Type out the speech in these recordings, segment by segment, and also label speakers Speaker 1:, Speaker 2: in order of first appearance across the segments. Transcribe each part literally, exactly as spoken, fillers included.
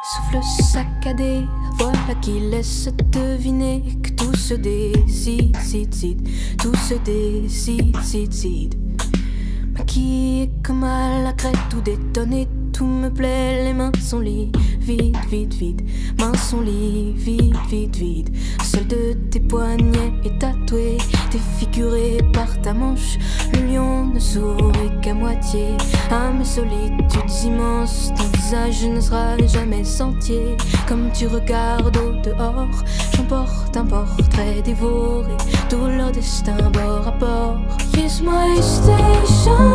Speaker 1: Souffle saccadé, voilà qui laisse deviner que tout se décide, cide, cide, tout se décide, cide, cide. Maquillé comme à la crête, tout détonné, tout me plaît, les mains sont liées, vide, vide, vide, mains sont liées, vide, vide, vide. Seul de tes poignets est tatoué, défiguré par ta manche. Le lion ne sourit qu'à moitié à mes solitudes immenses. Ton visage ne sera jamais sentier. Comme tu regardes au dehors, j'emporte un portrait dévoré, tout leur destin bord à bord. Here's my station.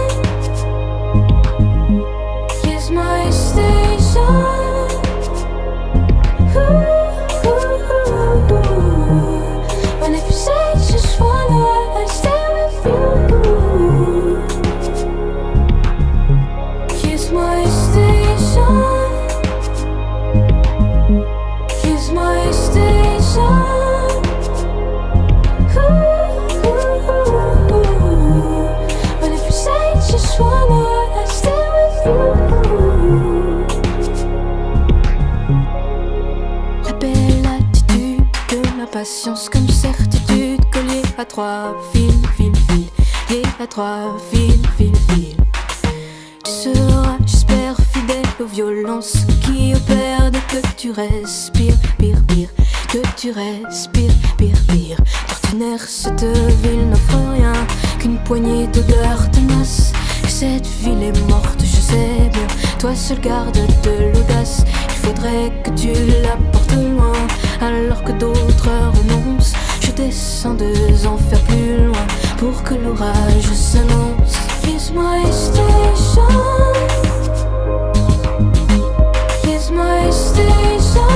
Speaker 1: Here's my station. Ooh, ooh, ooh, ooh. And if you say just one word, I stay with you. Here's my station. Here's my station. Ooh, ooh, ooh. And if you say just one word, I stay with you. La belle attitude de la patience comme certitude, collier à trois fils, fil, fil, lié à trois fils, fil, fil. Tu seras, j'espère, fidèle aux violences qui opèrent dès que tu respires, pire, pire, que tu respires, pire, pire. D'ordinaire, cette ville n'offre rien qu'une poignée d'odeurs tenaces. Et cette ville est morte, je sais bien, toi seul garde de l'audace. Il faudrait que tu la portes loin, alors que d'autres renoncent. Je descends deux enfers plus loin pour que l'orage s'annonce. Here's my station. Here's my station.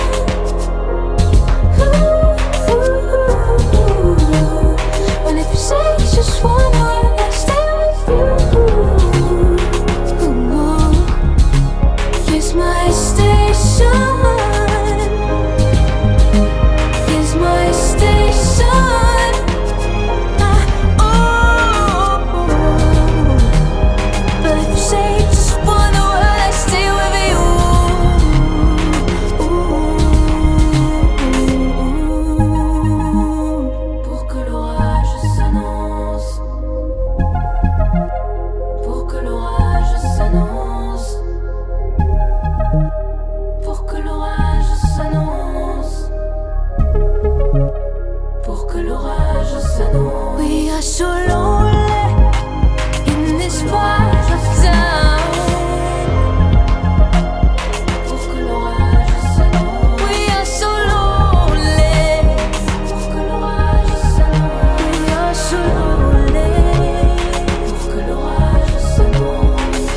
Speaker 1: Ooh, ooh, ooh. And if you say just one word, I stay with you. Ooh, here's my station. Here's my station. Ah, oh, but if you say just one word, I stay with you. Pour que l'orage s'annonce, pour que l'orage s'annonce, pour que l'orage s'annonce, pour que l'orage s'annonce. We are so lonely in this part of town. Pour que l'orage s'annonce. We are so lonely. Pour que l'orage s'annonce. We are so lonely. Pour que l'orage s'annonce.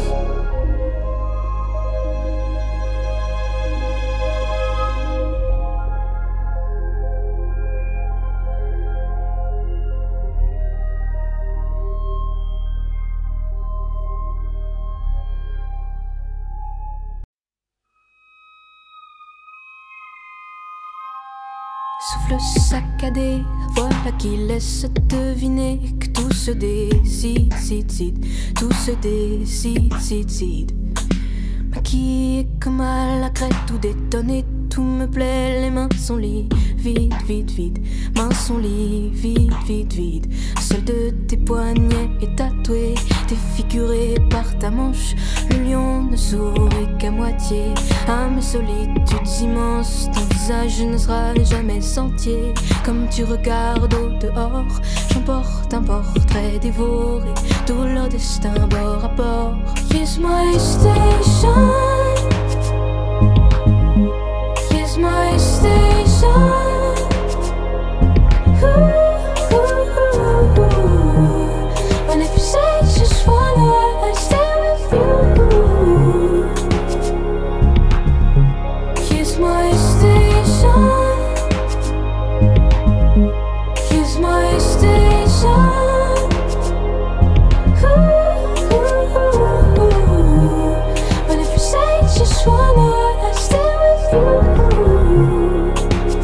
Speaker 1: Souffle saccadé, voilà qui laisse deviner que tout se décide, cide, cide, tout se décide, cide, cide. Maquillé comme à la crête, tout détonné, tout me plaît, les mains sont liées, vide, vide, vide, mains sont liées, vide, vide, vide. Seul de tes poignets est tatoué, défiguré par ta manche. Le lion ne sourit qu'à moitié à mes solitudes immenses. Ton visage ne sera jamais sentier. Comme tu regardes au dehors, j'emporte un portrait dévoré, tout leur destin bord à bord. Here's my station. Here's my station. Ooh, ooh, ooh. And if you say just one word, I stay with you. Here's my station. Here's my station. Ooh, ooh, ooh. And if you say just one word, I stay with you.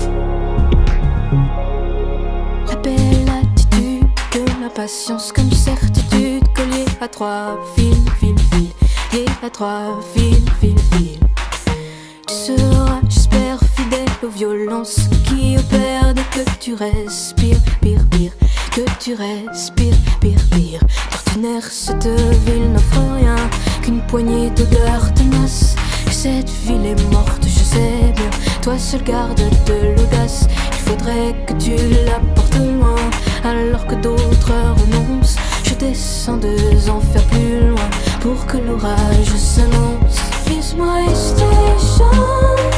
Speaker 1: La belle attitude de la patience comme certitude, collier à trois fils, fil, fil, lié à trois fils, fil, fil. seras, j'espère, fidèle aux violences qui opèrent dès que tu respires, pire, pire, que tu respires, pire, pire. D'ordinaire, cette ville n'offre rien qu'une poignée d'odeurs tenaces. Et cette ville est morte, je sais bien, toi seul garde de l'audace. Il faudrait que tu la portes loin, alors que d'autres renoncent. Je descends deux enfers plus loin pour que l'orage s'annonce. Is my station